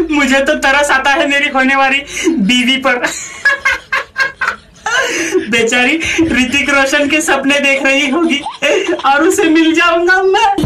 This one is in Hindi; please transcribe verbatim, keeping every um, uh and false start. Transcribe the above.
मुझे तो तरस आता है मेरी होने वाली बीवी पर। बेचारी ऋतिक रोशन के सपने देख रही होगी और उसे मिल जाऊंगा मैं।